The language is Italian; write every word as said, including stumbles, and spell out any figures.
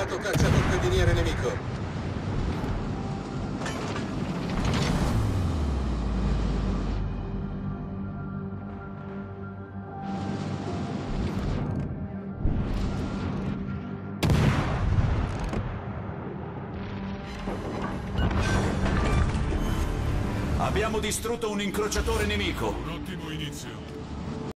Contattato cacciatorpediniere nemico. Abbiamo distrutto un incrociatore nemico. Un ottimo inizio.